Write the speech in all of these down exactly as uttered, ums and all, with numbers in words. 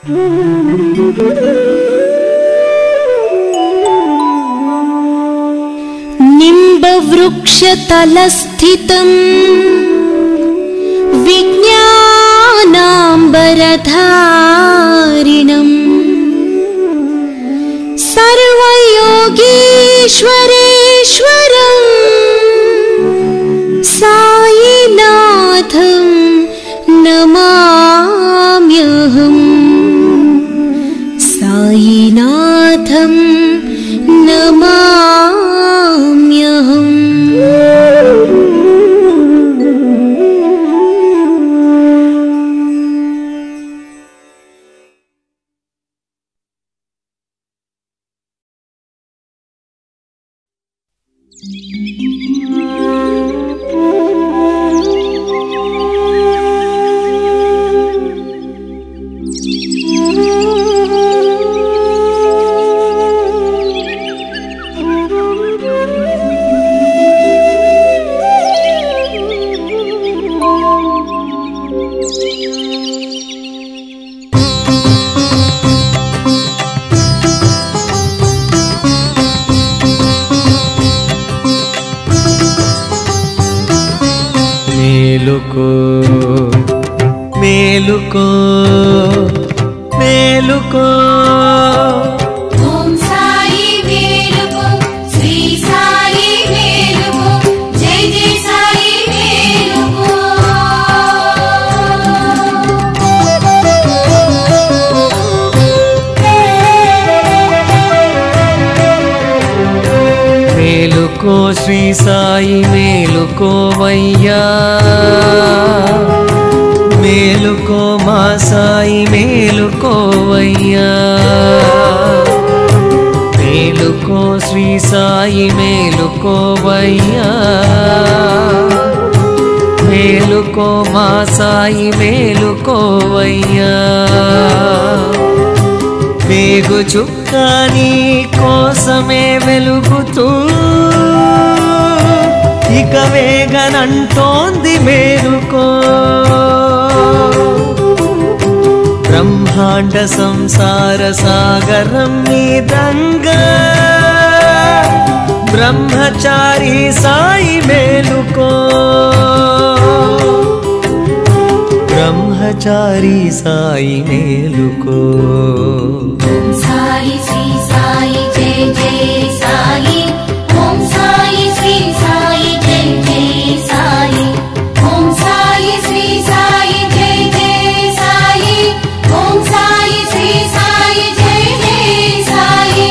निम्बवृक्षतलस्थितं विज्ञानाम्बरधारिणं सर्वयोगीश्वरेश्वरं साईनाथं नमाम्यहम् साईनाथं नमाम्यहम्। మేలుకో మేలుకో మేలుకో ఓం సాయి మేలుకో శ్రీ సాయి మేలుకో జై జై సాయి మేలుకో మేలుకో శ్రీ సాయి మేలుకోవయ్యా మేలుకో మా సాయి మేలుకోవయ్యా మేలుకో శ్రీ సాయి మేలుకోవయ్యా మేలుకో మా సాయి మేలుకోవయ్యా వేగు చుక్క నీ కోసమే వెలుగుతూ ఇక వేగనంటోంది మేలుకో బ్రహ్మాండ సంసార సాగరం మీదంగా బ్రహ్మచారి సాయి మేలుకో బ్రహ్మచారి సాయి మేలుకో ఓం సాయి శ్రీ సాయి జై జై సాయి ఓం సాయి శ్రీ సాయి జై జై సాయి ఓం సాయి శ్రీ సాయి జై జై సాయి ఓం సాయి శ్రీ సాయి జై జై సాయి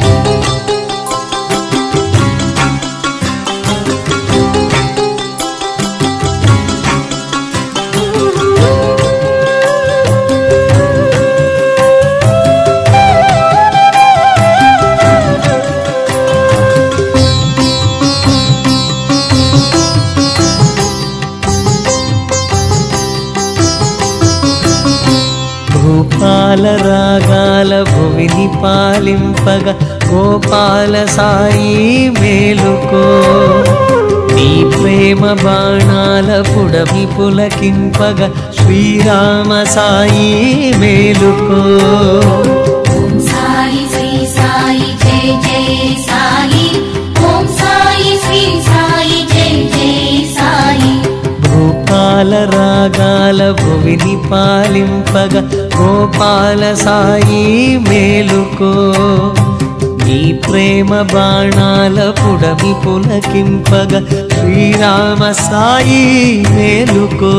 గోపాల రాగాల భువిని పాలింపగ గోపాల సాయి మేలుకో నీ ప్రేమ బాణాల పుడమి పులకింపగ శ్రీరామ సాయి మేలుకో ఓం సాయి శ్రీ సాయి జై జై సాయి ఓం సాయి శ్రీ సాయి జై జై సాయి గోపాల రాగాల భువిని పాలింపగ గోపాల సాయి మేలుకో నీ ప్రేమ బాణాల పుడమి పులకింపగ శ్రీరామ సాయి మేలుకో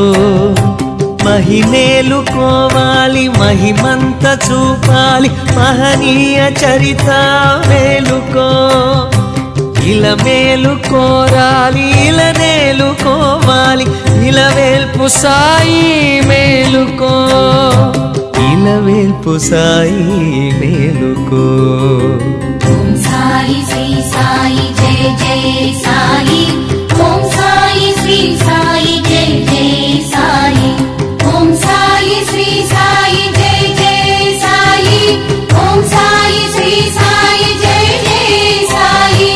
మహిమేలుకోవాలి మహిమంత చూపాలి మహనీయ చరిత మేలుకో ఇలా మేలుకోరాలి ఇలా నేలుకోవాలి ఇలా వేల్పు సాయి మేలుకో ఇలా వేల్పు సాయి మేలుకో ఓం సాయి శ్రీ సాయి జై జై సాయి ఓం సాయి శ్రీ సాయి జై జై సాయి ఓం సాయి శ్రీ సాయి జై జై సాయి ఓం సాయి శ్రీ సాయి జై జై సాయి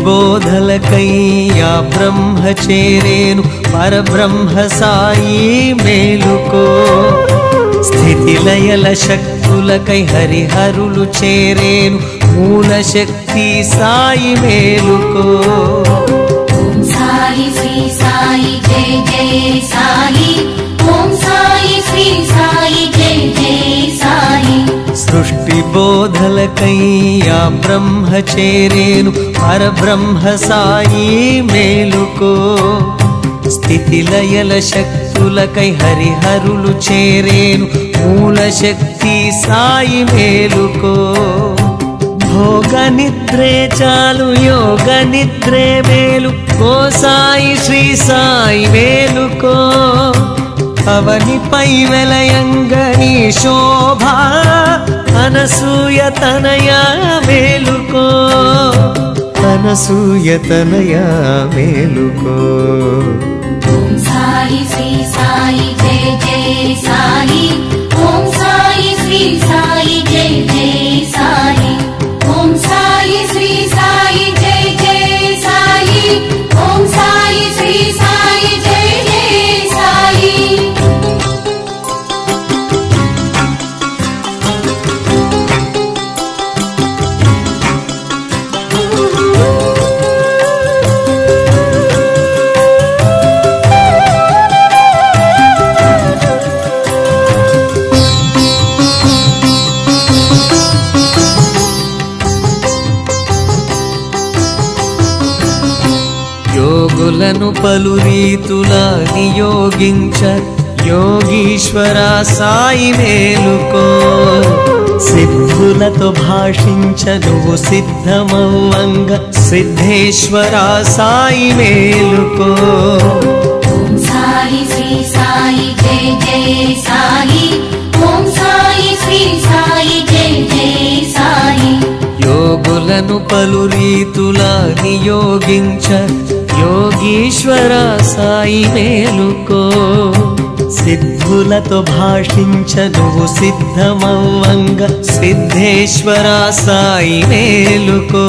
బోధలకై ఆ బ్రహ్మ చేరేను పరబ్రహ్మ సాయి మేలుకో స్థితి లయల శక్తులకై హరిహరులు చేరేను మూల శక్తి సాయి మేలుకో ఓం సాయి శ్రీ సాయి జై జై సాయి ఓం సాయి శ్రీ సాయి జై జై సాయి సృష్టి బోధలకై ఆ బ్రహ్మ చేరేను పరబ్రహ్మ సాయి మేలుకో స్థితి లయల శక్తులకై హరిహరులు చేరేను మూల శక్తి సాయి మేలుకో భోగ నిద్రే చాలు యోగ నిద్రే మేలు ఓ సాయి శ్రీ సాయి మేలుకో అవనిపై వెలయంగని శోభ అనసూయ తనయ మేలుకో అనసూయ తనయ మేలుకో ఓం సాయి శ్రీ సాయి జై జై సాయి ఓం సాయి శ్రీ సాయి జై జై సాయి ఓం సాయి శ్రీ సాయి జై జై సాయి ఓం సాయి శ్రీ సాయి జై జై సాయి యోగులను పలు రీతులా నియోగించ యోగీశ్వర సాయి మేలుకో సిద్ధులతో భాషించ నువ్వు సిద్ధమవ్వంగ సిద్ధేశ్వర సాయి మేలుకో ఓం సాయి శ్రీ సాయి జై జై సాయి ఓం సాయి శ్రీ సాయి జై జై సాయి యోగులను పలు రీతులా నియోగించ యోగీశ్వర సాయి మేలుకో సిద్ధులతో భాషించ నువ్వు సిద్ధమవ్వంగ సిద్ధేశ్వర సాయి మేలుకో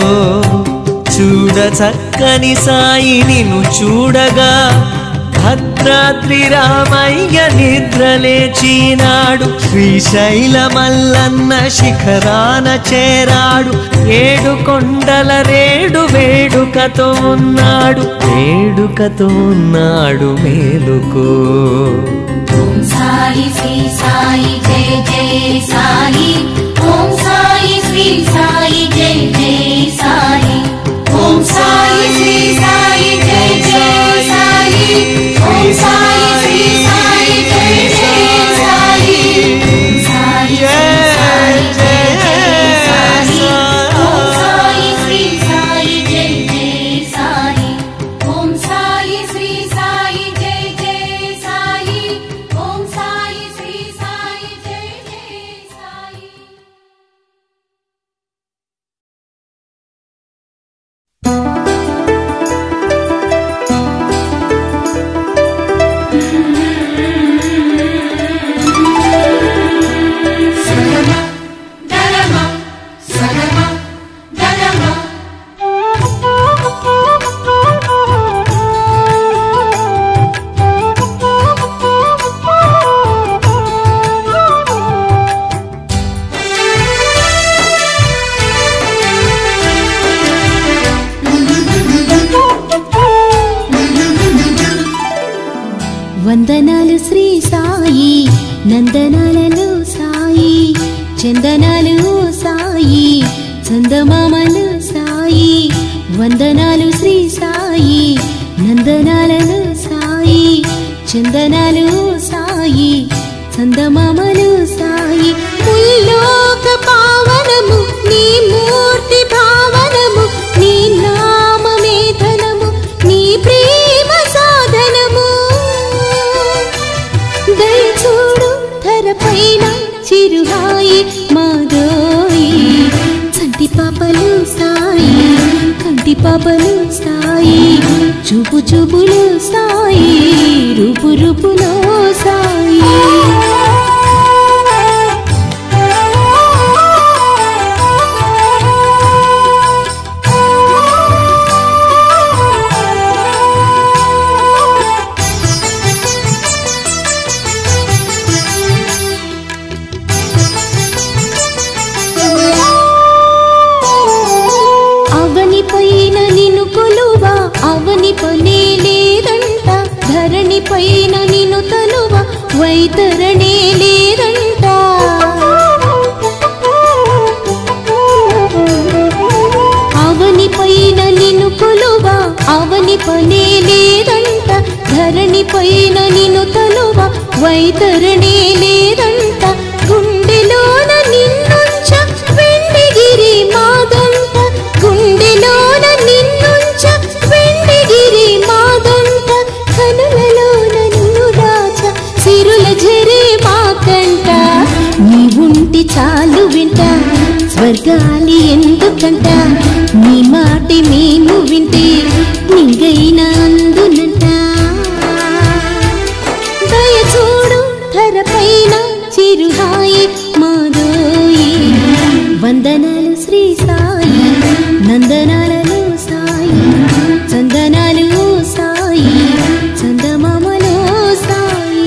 చూడ చక్కని సాయి నిన్ను చూడగా భద్రాద్రి రామయ్య నిద్రలేచినాడు శ్రీశైల మల్లన్న శిఖరాన చేరాడు ఏడు కొండల రేడు వేడుకతో ఉన్నాడు వేడుకతో ఉన్నాడు మేలుకో ఓం సాయి శ్రీ సాయి జై జై సాయి ఓం సాయి శ్రీ సాయి జై జై సాయి ఓం సాయి శ్రీ సాయి జై జై సాయి ఓం సాయి శ్రీ సాయి జై జై సాయి ఓం సాయి శ్రీ సాయి జై జై సాయి ఓం సాయి శ్రీ సాయి జై జై సాయి ఓం సాయి శ్రీ సాయి జై జై సాయి ఓం సాయి శ్రీ సాయి జై జై సాయి వందనాలు శ్రీ సాయి నందనాలలో సాయి చందనాలు సాయి చందమామలు సాయి వందనాలు శ్రీ సాయి నందనాలలో సాయి చందనాలు సాయి చందమామలు సాయి ముల్లోక పావనము నీ మూర్తి భావనము నీ నామమే ధనము నీ ప్రేమ సాధనము దయచూడు ధరపైన చిరుహాయి మాదోయి చంటి పాపలు సాయి కంటి పాపలు సాయి చూపు చూపులు సాయి రూపు రూపులో సాయి పైన నిన్ను తలువ వైతరణే లేదంట. అవని పైన నిన్ను కొలువ అవని పనే లేదంట. ధరణి పైన నిన్ను తలువ వైతరణే లేదంట. గుండెలోన నిన్నుంచ వెండిగిరి మాదంట. గుండెలోన నిన్నుంచ వెండిగిరి మాదంట. కనులలోన నిన్ను దాచ సిరుల జరే మాకంట. నీ ఉంటి చాలు వింట స్వర్గాలి ఎందుకంట. నీ మాట మేము వింటే నింగైన అందునంట. దయ చూడు ధర పైన చిరుహాయి మాదోయి. వందనాలు శ్రీ సాయి నందనాలలో సాయి. చందనాలు సాయి చందమామలో సాయి.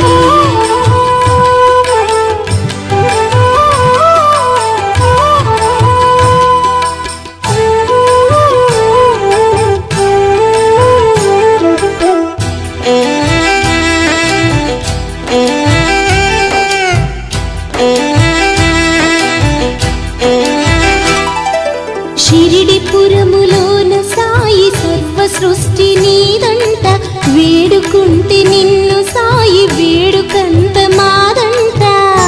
షిరిడిపురములోన సాయి సర్వ సృష్టి నీదంట. వేడుకుంటే నిన్ను సాయి వేడుకంత మాదంట.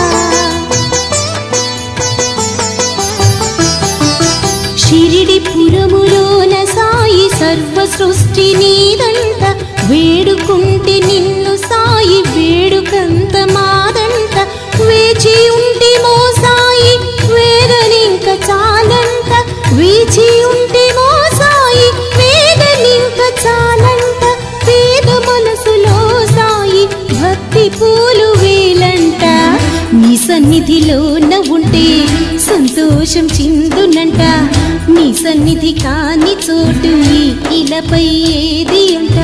షిరిడిపురములోన సాయి సర్వ సృష్టి నీదంట. వేడుకుంటే నిన్ను సాయి వేడుకంత మాదంట. వేచి ఉంటే మో సాయి వేదనింక చాలంట. వేచి ఉంటే మో సాయి వేదనింక చాలంట. పేద మనసులో సాయి భక్తి పూలు వేలంట. నీ సన్నిధిలో ఉంటే సంతోషం చిందునంట. నీ సన్నిధి కాని చోటు ఈ ఇలపై ఏది అంట.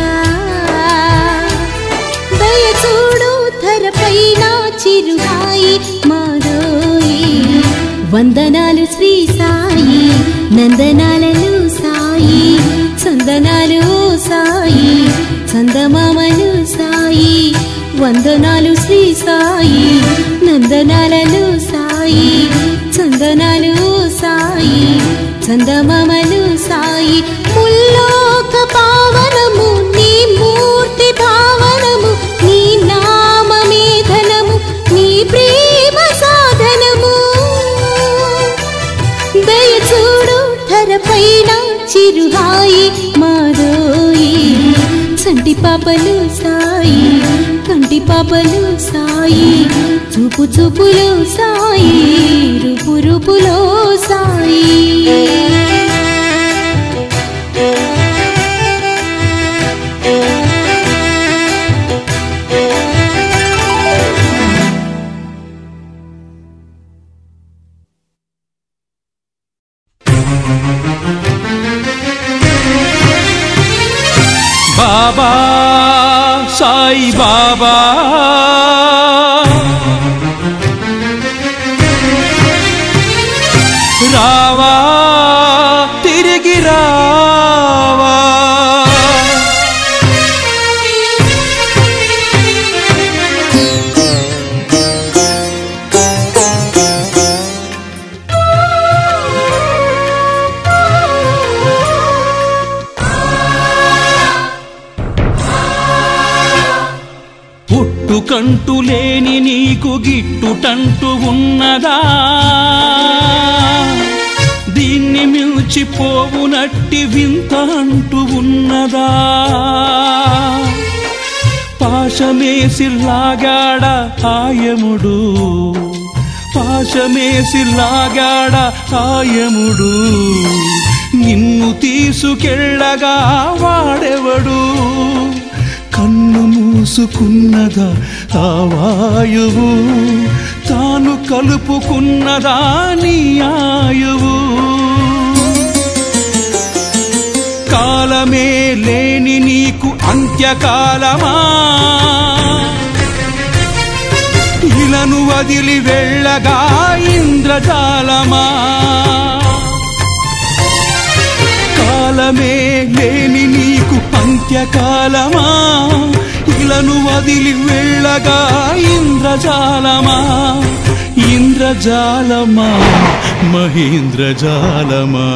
దయ చూడు ధర పైన చిరుహాయి మాదోయి. వందనాలు శ్రీ సాయి నందనాలలో సాయి. చందనాలు సాయి చందమామలు సాయి. వందనాలు శ్రీ సాయి నందనాలలో సాయి. చందనాలు సాయి చందమామలు సాయి. ముల్లోక పావనము నీ మూర్తి భావనము. నీ నామమే ధనము నీ ప్రేమ సాధనము. దయ చూడు ధర పైన చిరుహాయి మాదోయి. చంటి పాపలు సాయి కంటి పాపలు సాయి. చూపు చూపులో సాయి రూపు రూపులో సాయి. బాబా సాయి బాబా రావా తిరిగి రావా. పుట్టుకంటూ లేని నీకు గిట్టుటంటూ ఉన్నదా. దీన్ని మిల్చిపోవునట్టి వింత అంటూ ఉన్నదా. పాశమేసి లాగాడ ఆయముడు పాశమేసి లాగాడ ఆయముడు. నిన్ను తీసుకెళ్ళగా వాడెవడు. కన్ను మూసుకున్నదా ఆ వాయువు. తాను కలుపుకున్నదా నీ ఆయువు. కాలమే లేని నీకు అంత్యకాలమా. ఇలను వదిలి వెళ్ళగా ఇంద్రజాలమా. కాలమే లేని నీకు అంత్యకాలమా. ఇలను వదిలి వెళ్ళగా ఇంద్రజాలమా ఇంద్రజాలమా మహేంద్రజాలమా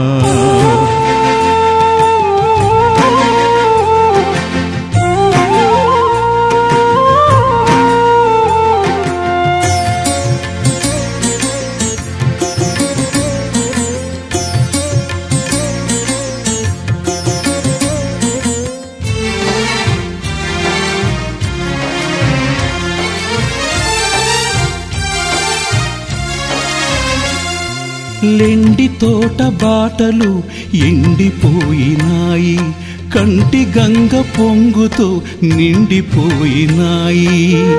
లెండి తోట బాటలు ఎండిపోయినాయి కంటి గంగ పొంగుతో నిండిపోయినాయి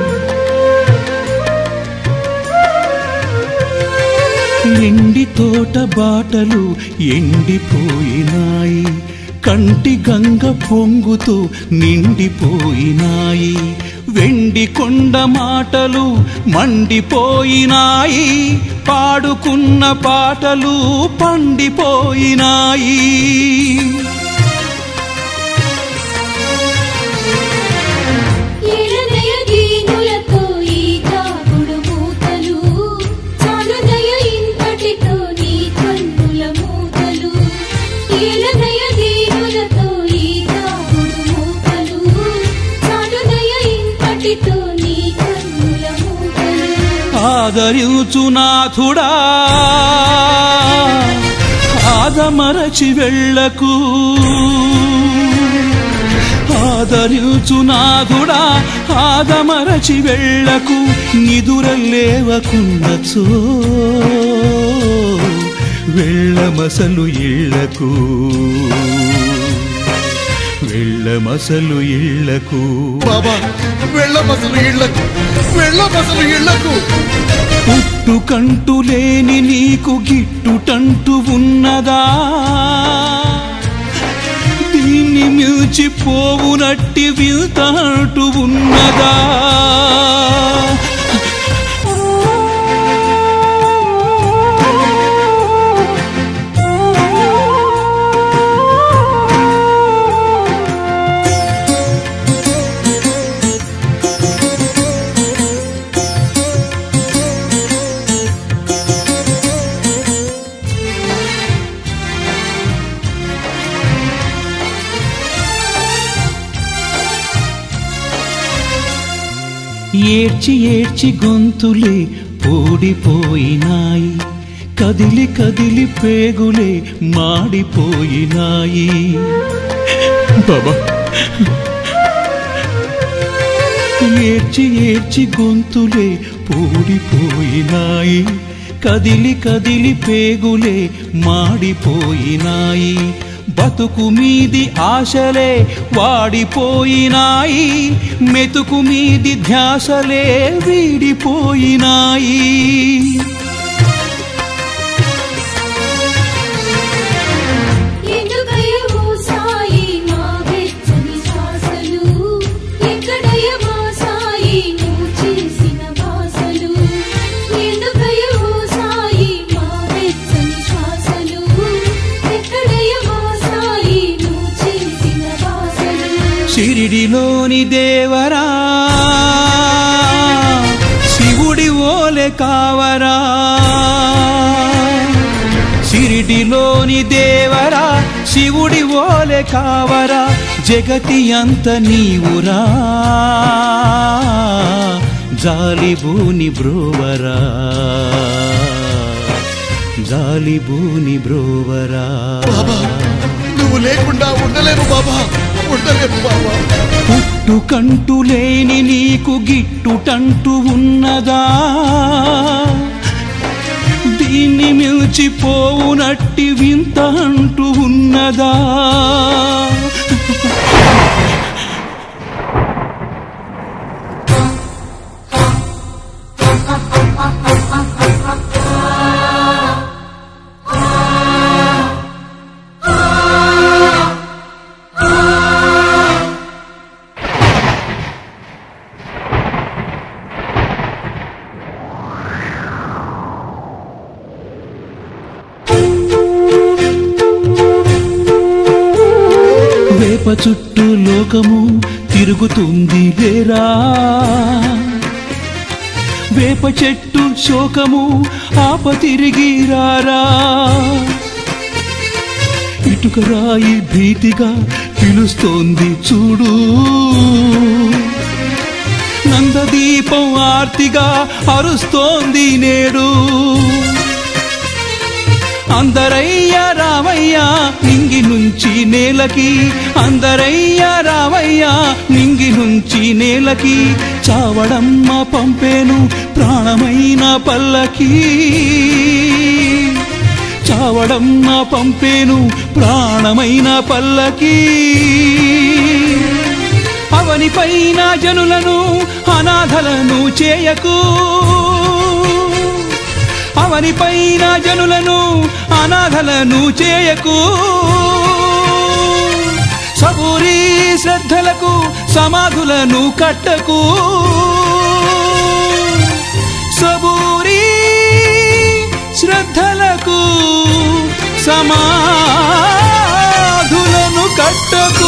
లెండి తోట బాటలు ఎండిపోయినాయి కంటి గంగ పొంగుతో నిండిపోయినాయి వెండి కొండ మాటలు మండిపోయినాయి పాడుకున్న పాటలు పండిపోయినాయి ఆదరించునాథుడా ఆదమరచి వెళ్ళకు ఆదరించునాథుడా ఆదమరచి వెళ్ళకు నిదుర లేవకున్నచో వెళ్ళమసలు ఇళ్లకు వెళ్ళమసలు ఇళ్లకు బాబా వెళ్ళమసలు ఇళ్లకు వెళ్ళమసలు ఇళ్లకు పుట్టుకంటూ లేని నీకు గిట్టుటంటూ ఉన్నదా దీన్ని మిల్చిపోవునట్టి వింత అంటూ ఉన్నదా ఏడ్చి ఏడ్చి గొంతులే పూడిపోయినాయి కదిలి కదిలి పేగులే మాడిపోయినాయి బాబా ఏడ్చి ఏడ్చి గొంతులే పూడిపోయినాయి కదిలి కదిలి పేగులే మాడిపోయినాయి బతుకు మీది ఆశలే వాడిపోయినాయి మెతుకు మీది ధ్యాసలే వీడిపోయినాయి షిరిడిలోని దేవరా శివుడి ఓలే కావరా షిరిడిలోని దేవరా శివుడి ఓలే కావరా జగతి అంత నీవురా జాలిబూని బ్రోవరా జాలిబూని బ్రోవరా నువ్వు లేకుండా ఉండలేను బాబా ఉండలేను బాబా పుట్టుకంటూ లేని నీకు గిట్టుటంటూ ఉన్నదా దీన్ని మిల్చిపోవునట్టి వింత అంటూ ఉన్నదా వేప చుట్టూ లోకము తిరుగుతుంది లేరా వేప చెట్టు శోకము ఆప తిరిగి రారా ఇటుక రాయి భీతిగా పిలుస్తోంది చూడు నందదీపం ఆర్తిగా అరుస్తోంది నేడు అందరయ్య రామయ్య నింగి నుంచి నేలకి అందరయ్య రామయ్య నింగి నుంచి నేలకి చావడమ్మ పంపేను ప్రాణమైన పల్లకి చావడమ్మ పంపేను ప్రాణమైన పల్లకి అవని పైన జనులను అనాథలను చేయకు అవని పైన జనులను అనాథలను చేయకు సబూరి శ్రద్ధలకు సమాధులను కట్టకు సబూరి శ్రద్ధలకు సమాధులను కట్టకు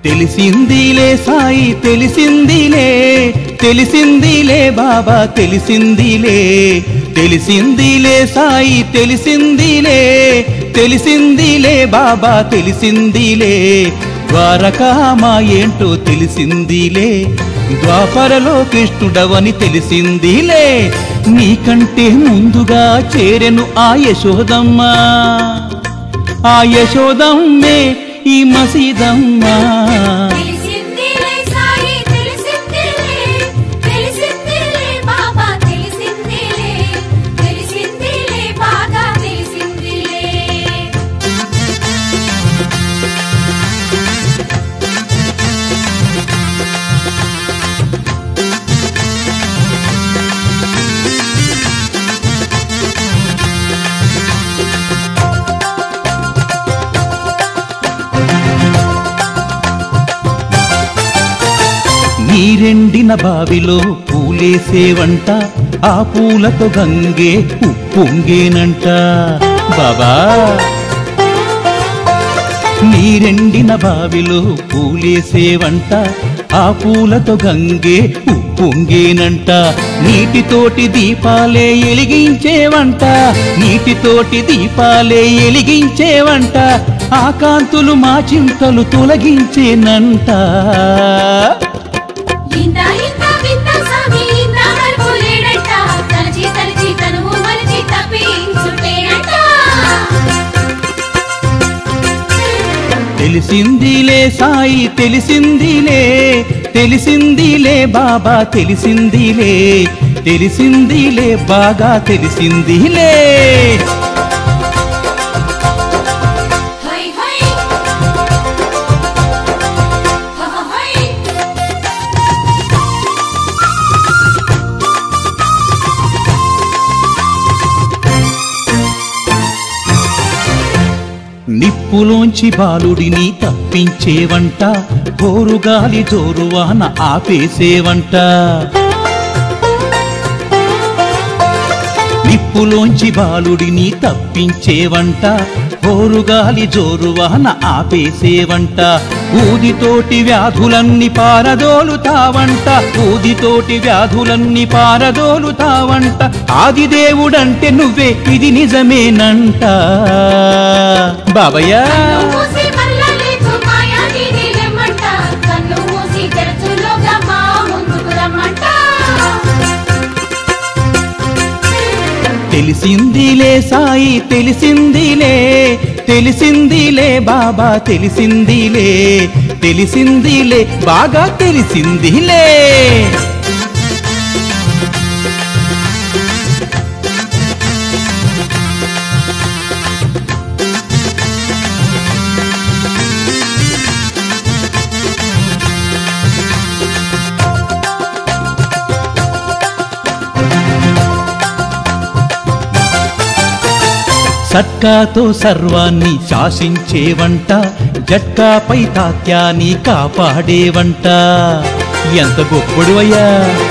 తెలిసిందిలే సాయి తెలిసిందిలే తెలిసిందిలే బాబా తెలిసిందిలే తెలిసిందిలే సాయి తెలిసిందిలే తెలిసిందిలే బాబా తెలిసిందిలే ద్వారకామా ఏంటో తెలిసిందిలే ద్వాపరలో కృష్ణుడవని తెలిసిందిలే నీకంటే ముందుగా చేరెను ఆ యశోదమ్మ ఆ యశోదమ్మే ఈ మసీదమ్మ తెలిసిందిలే సాయి తెలిసిందిలే తెలిసిందిలే బాబా తెలిసిందిలే తెలిసిందిలే బాగా తెలిసిందిలే నీరెండిన బావిలో పూలేసేవంట ఆ పూలతో గంగే ఉప్పొంగేనంట బాబా నీరెండిన బావిలో పూలేసేవంట ఆ పూలతో గంగే ఉప్పొంగేనంట నీటితోటి దీపాలే ఎలిగించేవంట నీటితోటి దీపాలే ఎలిగించేవంట ఆ కాంతులు మా చింతలు తొలగించేనంట ఇంత ఇంత వింత సామి ఇంత వరకు లేడంట తలచి తలచి తనువు మలిచి తప్పించుటేనంట తెలిసిందిలే సాయి తెలిసిందిలే తెలిసిందిలే బాబా తెలిసిందిలే తెలిసిందిలే బాగా తెలిసిందిలే హై హై హ హై నిప్పులోంచి బాలుడిని తప్పించేవంట కోరుగాలి జోరువాన ఆపేసేవంట నిప్పులోంచి బాలుడిని తప్పించేవంట కోరుగాలి జోరువాన ఆపేసేవంట ఊదితోటి వ్యాధులన్నీ పారదోలుతావంట ఊదితోటి వ్యాధులన్నీ పారదోలుతావంట ఆదిదేవుడంటే నువ్వే ఇది నిజమేనంట బాబయ్య మూసి మల్లలేచు మాయా నీది లెమ్మంట కన్ను మూసి తెరచులోగా మా ముందుకు రమ్మంట తెలిసిందిలే సాయి తెలిసిందిలే తెలిసిందిలే బాబా తెలిసిందిలే తెలిసిందిలే బాగా తెలిసిందిలే సట్కాతో సర్వాన్ని శాసించేవంట జట్కాపై తాత్యాన్ని కాపాడేవంట ఎంత గొప్పడువయ్యా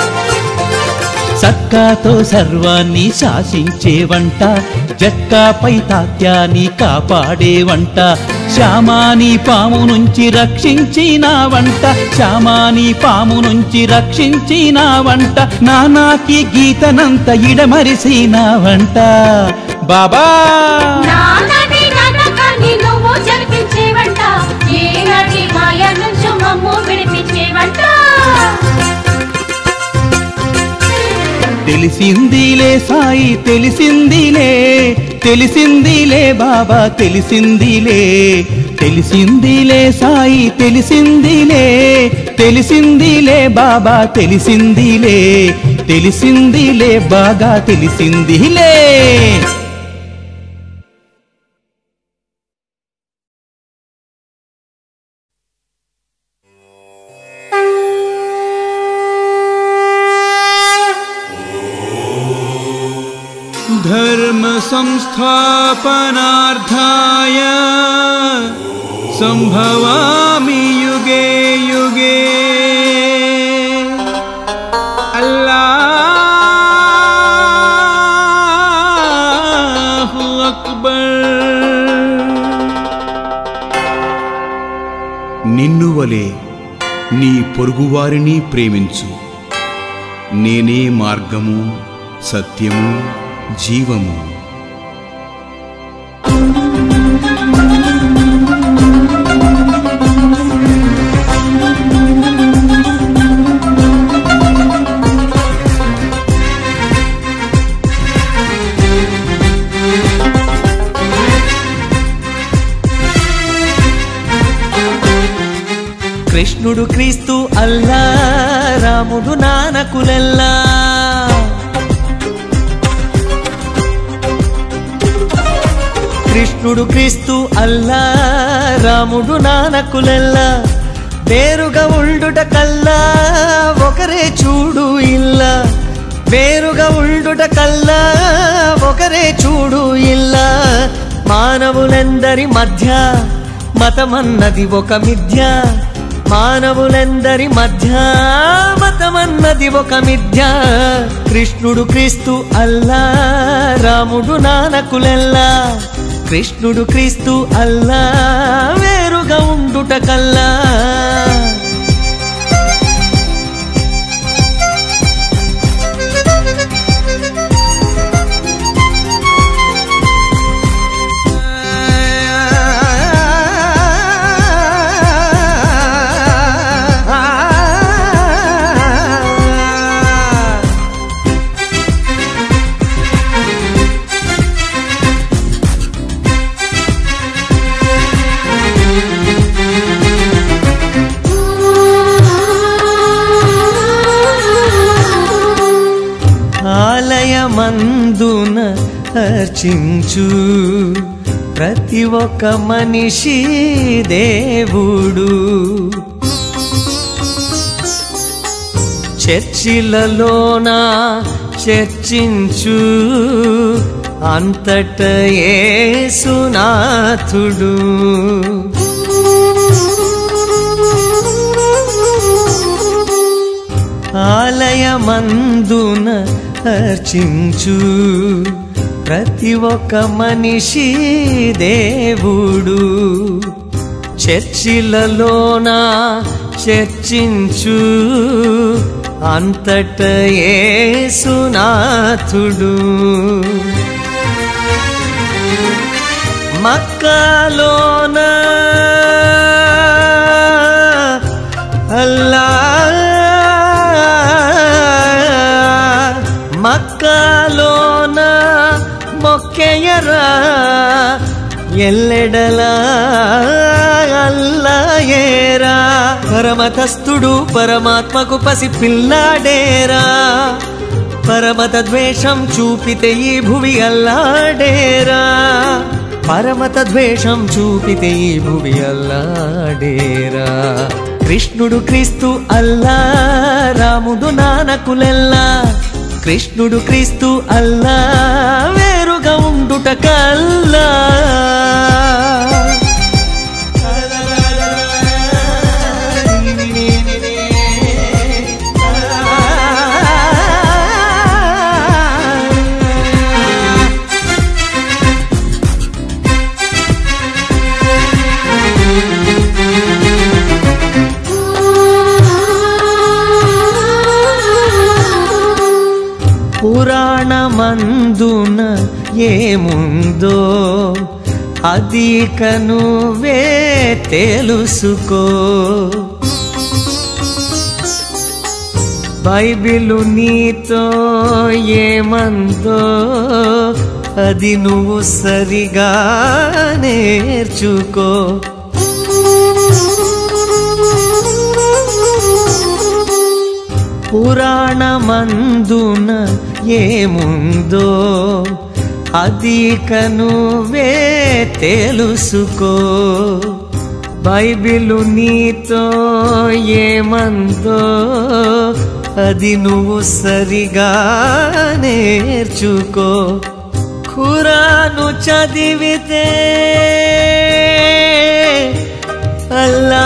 సట్కాతో సర్వాన్ని శాసించేవంట జట్కాపై తాత్యాన్ని కాపాడేవంట శ్యామాని పాము నుంచి రక్షించినావంట శ్యామాని పాము నుంచి రక్షించినావంట నానాకి గీతనంత ఇడమరిసినావంట బాబా నానాటి నాటకాన్ని నువ్వు జరిపించేవంట ఏ నాటి మాయ నుంచి మమ్ము విడిపించేవంట తెలిసిందిలే సాయి తెలిసిందిలే తెలిసిందిలే బాబా తెలిసిందిలే తెలిసిందిలే సాయి తెలిసిందిలే తెలిసిందిలే బాబా తెలిసిందిలే తెలిసిందిలే బాగా తెలిసిందిలే धर्म संस्थापनार्थाय संभवामि युगे युगे अल्लाहु अकबर। నిన్ను వలె నీ పొరుగువారిని ప్రేమించు. నేనే మార్గము, సత్యము, జీవము. కృష్ణుడు క్రీస్తు అల్లా, రాముడు నానకులెల్లా. కృష్ణుడు క్రీస్తు అల్లా, రాముడు నానకులెల్లా. వేరుగా ఉండుట కల్లా ఒకరే చూడు ఇల్లా. వేరుగా ఉండుట కల్లా ఒకరే చూడు ఇల్లా. మానవులెందరి మధ్య మతమన్నది ఒక మిథ్య. మానవులెందరి మధ్య మతమన్నది ఒక మిథ్య. కృష్ణుడు క్రీస్తు అల్లా, రాముడు నానకులెల్లా. కృష్ణుడు క్రీస్తు అల్లా, వేరుగా ఉండుట కల్లా. ఆలయమందున అర్చించు ప్రతి ఒక్క మనిషి దేవుడు. చర్చిలలోన చర్చించు అంతట యేసునాథుడు. ఆలయమందున అర్చించు ప్రతి ఒక్క మనిషి దేవుడు. చర్చిలలోన చర్చించు అంతట యేసునాథుడు. మక్కాలోన అల్లా, మక్కాలోన మొక్కెయరా ఎల్లెడలా అల్లాయేరా. పరమతస్థుడు పరమాత్మకు పసి పిల్లాడేరా. పరమత ద్వేషం చూపితే ఈ భువి అల్లాడేరా. పరమత ద్వేషం చూపితే ఈ భువి అల్లాడేరా. కృష్ణుడు క్రీస్తు అల్లా, రాముడు నానకులెల్లా. కృష్ణుడు క్రీస్తు అల్లా, వేరుగా ఉండుట కల్లా. పురాణమందున ఏముందో అది కనువే తెలుసుకో. బైబిలు నీతో ఏమందో అది నువ్వు సరిగా నేర్చుకో. పురాణమందున ఏముందో అది కనువే తెలుసుకో. బైబిలు నీతో ఏమందో అది నువ్వు సరిగా నేర్చుకో. ఖురాను చదివితే అల్లా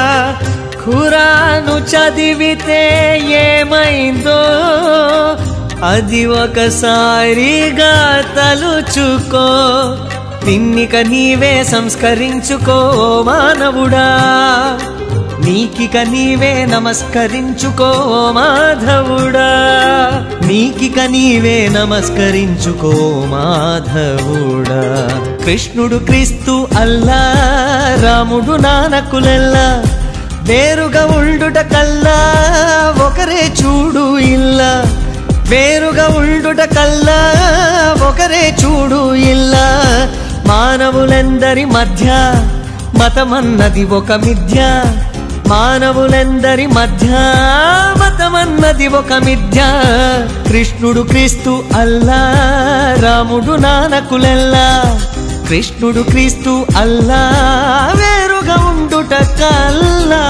ఖురాను చదివితే ఏమైందో అది ఒకసారిగా తలుచుకో, తిన్నిక నీవే సంస్కరించుకో మానవుడా, నీకిక నీవే నమస్కరించుకో మాధవుడా, నీకిక నీవే నమస్కరించుకో మాధవుడా. కృష్ణుడు క్రీస్తు అల్లా, రాముడు నానకులెల్లా, వేరుగా ఉండుట కల్లా ఒకరే చూడు ఇల్లా, వేరుగా ఉండుట కల్లా ఒకరే చూడు ఇల్లా. మానవులెందరి మధ్య మతమన్నది ఒక మిథ్య, మానవులెందరి మధ్య మతమన్నది ఒక మిథ్య. కృష్ణుడు క్రీస్తు అల్లా, రాముడు నానకులెల్లా, కృష్ణుడు క్రీస్తు అల్లా, వేరుగా ఉండుట కల్లా.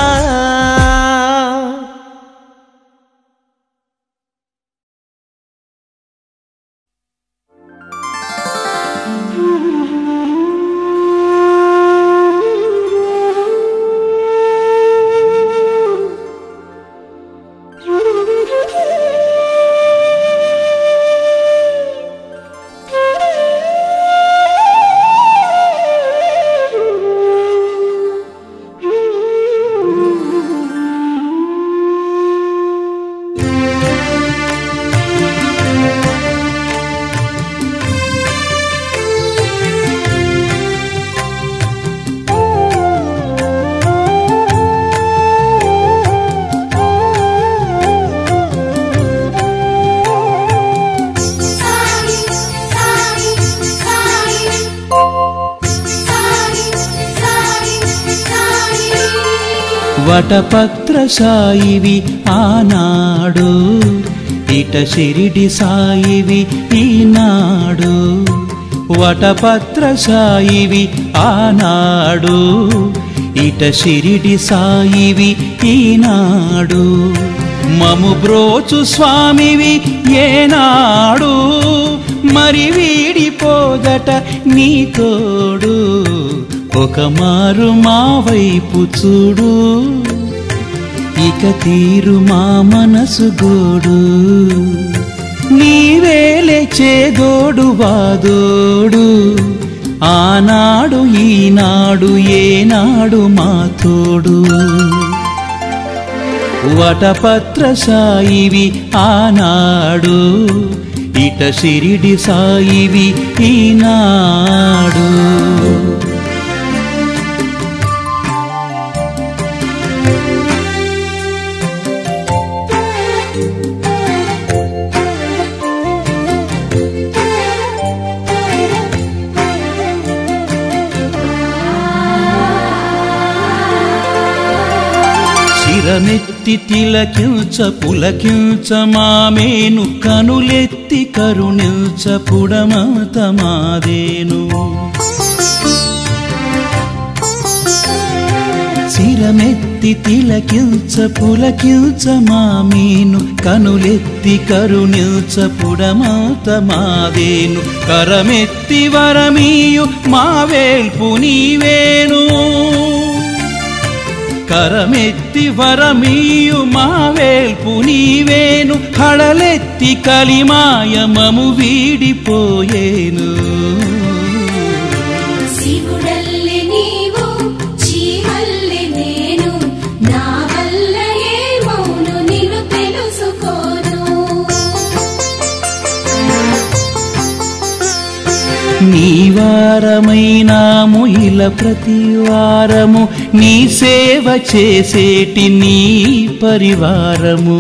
వటపత్ర సాయివి ఆనాడు, ఇట షిరిడి సాయివి ఈనాడు. వటపత్ర సాయివి ఆనాడు, ఇట షిరిడి సాయివి ఈనాడు. మము బ్రోచు స్వామివి ఏనాడు, మరి వీడిపోదట నీ తోడు. ఒక మారు మా వైపు చూడు, ఇక తీరు మా మనసు గోడు. నీవేలే చేదోడు వాదోడు, ఆనాడు ఈనాడు ఏనాడు మా తోడు. వటపత్ర సాయివి ఆనాడు, ఇట షిరిడి సాయివి ఈనాడు. శిరమెత్తి తిలకించ పులకించ మామేను, కనులెత్తి కరుణించ పుడమత మాదేను. శిరమెత్తి తిలకించ పులకించ మామేను, కనులెత్తి కరుణించ పుడమత మాదేను. కరమెత్తి వరమీయు మా వేల్పు నీవేను, కరమెత్తి వరమీయు మా వేల్పు నీవేను. హడలెత్తి కలిమాయమము వీడిపోయేను. శివుడల్లె నీవు చీమల్లె నేను, నా వల్ల ఏమౌను నిన్ను తెలుసుకోను. నీ వారమైనాము ఇలా ప్రతి వారము, నీ సేవ చేసేటి నీ పరివారము.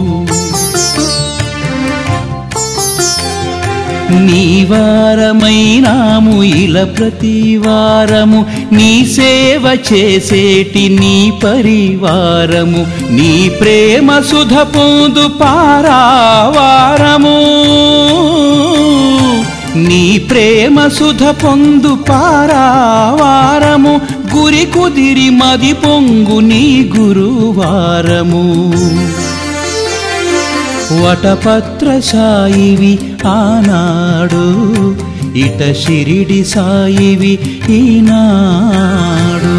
నీ వారమైనాము ఇలా ప్రతి వారము, నీ సేవ చేసేటి నీ పరివారము. నీ ప్రేమ సుధ పొందు పారావారము, నీ ప్రేమ సుధ పొందు పారావారము. గురి కుదిరి మది పొంగు నీ గురువారము. వటపత్ర సాయివి ఆనాడు, ఇట షిరిడి సాయివి ఈనాడు.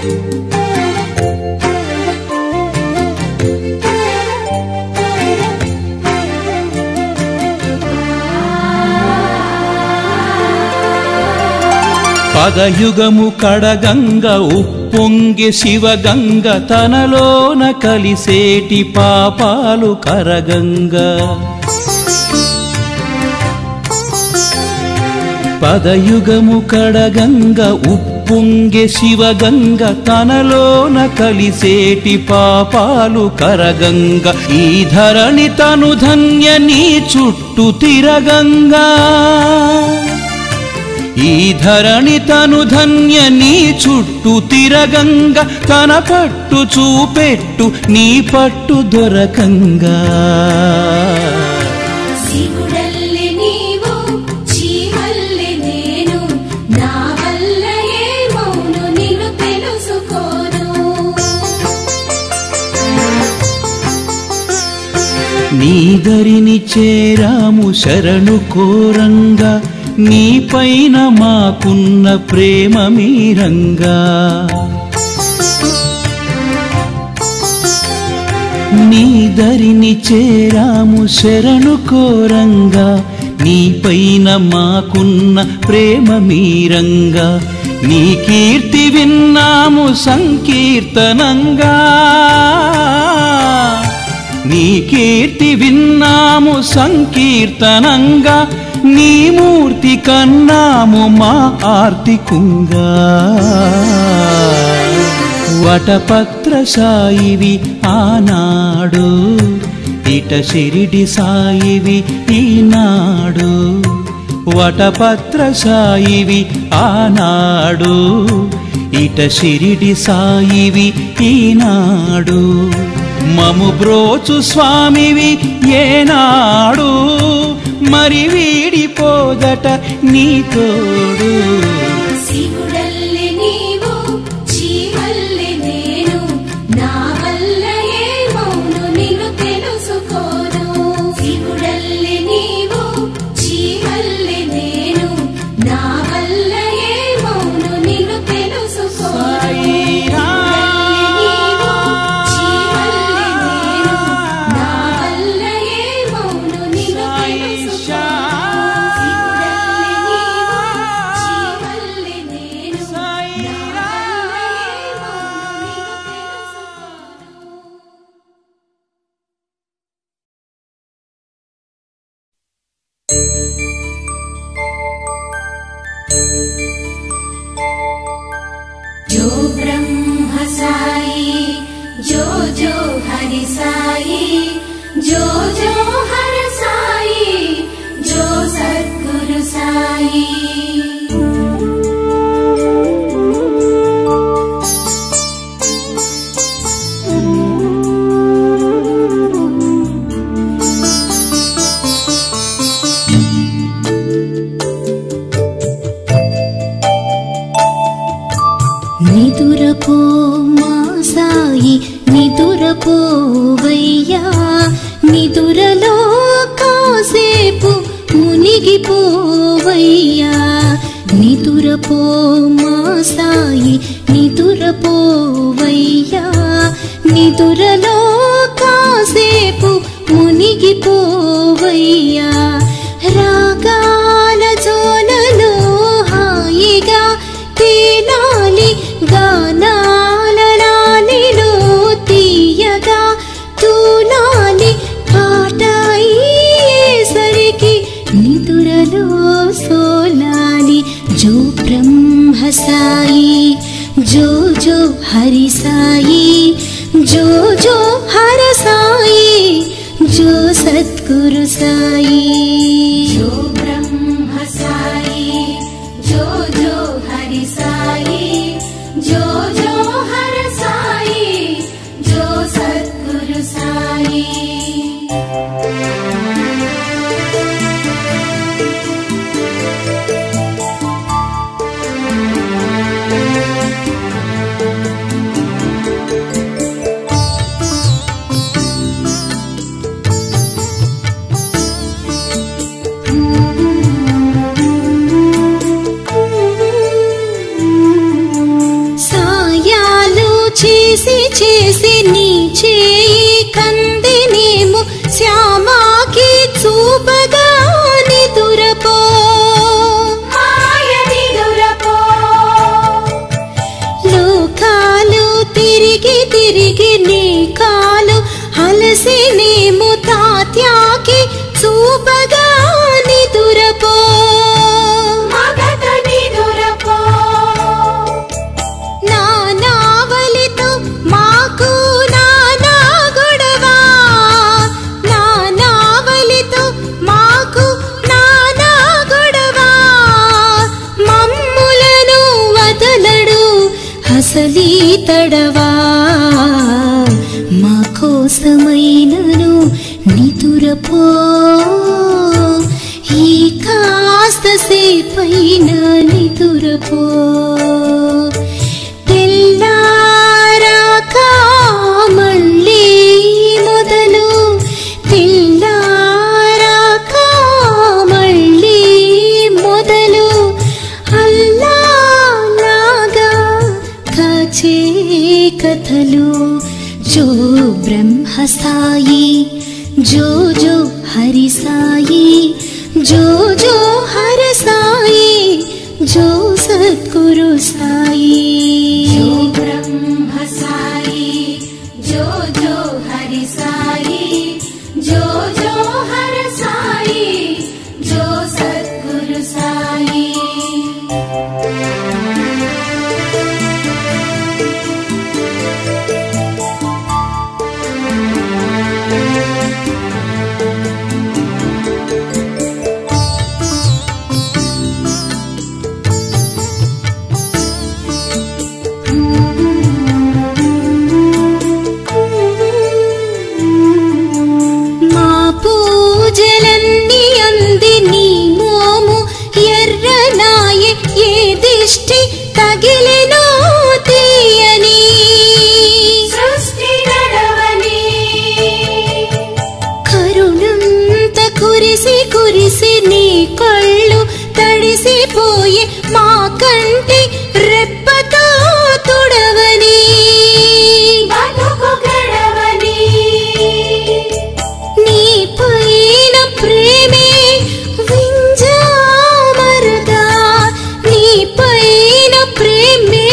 పదయుగము కడగంగ ఉప్పొంగె శివగంగ తనలోన కలిసేటి పాపాలు కరగంగ. పదయుగము కడగంగ ఉప్పొంగె శివగంగ తనలోన కలిసేటి పాపాలు కరగంగ. ఈ ధరణి తను ధన్య నీ చుట్టూ తిరగంగా. ఈ ధరణి తను ధన్య నీ చుట్టూ తిరగంగ. తన పట్టు చూపెట్టు నీ పట్టు దొరకంగా. శివుడల్లె నీవు చీమల్లె నేను నా వల్ల ఏమౌను నిన్ను తెలుసుకోను. నీ దరిని చేరాము శరణు కోరంగా. నీ పైన మాకున్న ప్రేమ మీరంగా. నీ దరిని చేరాము శరణు కోరంగా. నీ పైన మాకున్న ప్రేమ మీరంగా. నీ కీర్తి విన్నాము సంకీర్తనంగా. నీ కీర్తి విన్నాము సంకీర్తనంగా. నీ మూర్తి కన్నాము మా ఆర్తికుంగా. వటపత్ర సాయివి ఆనాడు ఇట షిరిడి సాయివి ఈనాడు. వటపత్ర సాయివి ఆనాడు ఇట షిరిడి సాయివి ఈనాడు. మము బ్రోచు స్వామివి ఏనాడు మరి వీడిపోదట నీ తోడు. శివుడల్లె నీవు చీమల్లె నేను నా వల్ల ఏమౌను నిన్ను తెలుసుకోను. శివుడల్లె నీవు చీమల్లె నేను నా వల్ల ఏమౌను నిన్ను తెలుసుకోను. जो ब्रह्म साई जो जो हरि साई जो जो हर साई जो सद्गुरु साई. నిదురపో మా సాయి నిదురపోవయ్యా. నిదురలో కాసేపు మునిగిపోవయ్యా. నిదురపో మా సాయి నిదురపోవయ్యా. నిదురలో కాసేపు మునిగిపోవయ్యా. రాగాల జోలలో హాయిగా తేలాలి. గానాల లాలిలో తీయగా తూలాలి. పాట అయ్యేసరికి నిదురలో సోలాలి. జో బ్రహ్మ సాయి జో జో హరి సాయి జో జో హర సాయి జో సద్గురు సాయి. जो ब्रह्म साई जो जो हरि साई जो जो हर साई जो सद्गुरु साई. సాయా కలిసి చేసి నీ చేయి కందినేము శ్యామాకి చూపగా నిదురపో మాయ నిదురపో లోకాలు తిరిగి తిరిగి నీ కాలు అలసి నేము తాత్యాకి చూపగా నిదురపో మగత నిదురపో నానావలితో మాకు నానా గొడవ నానావలితో మాకు నానా గొడవ మమ్ములను వదలడు అసలీ తడవా మా కోసమైనను నిదురపో ఈ కాస్త సేపైన నిదురపో తెల్లారాక మళ్ళీ మొదలు తెల్లారాక మళ్ళీ మొదలు అల్లాలాగా కాచే కథలు जो ब्रह्म साई जो जो हरि साई जो जो हर साई जो सद्गुरु साई जो ब्रह्म साई जो जो हरि साई जो जो हर साई जो सद्गुरु साई మా పూజలన్నీ అంది నీ మోము ఎర్రనాయే ఏ దిష్టి తగిలినో తీయని సృష్టి నడవని కరుణంత కురిసి కురిసి నీ కళ్ళు తడిసిపోయి మా కంటి రెప్పతో తుడవని బతుకు గడవని నీ పైన ప్రేమే వింజామరగా నీ పైన ప్రేమే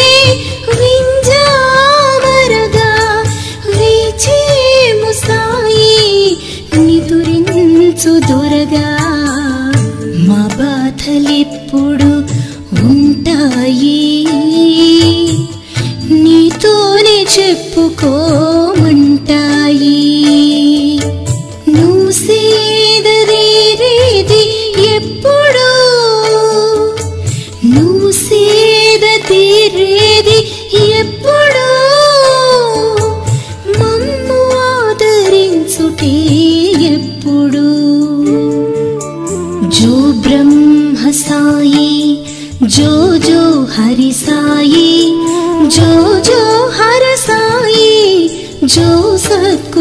వింజామరగా వీచేము సాయి నిదురించు దొరగా మా బాధలెప్పుడు ఉంటాయి నీతోనే చెప్పుకోమంటాయి నువ్వు సేదదీరేది ఎప్పుడు నువ్వు సేద తీరేది ఎప్పుడు మమ్ము ఆదరించుటే ఎప్పుడు जो ब्रह्म साई जो जो हरि साई जो जो हर साई जो सत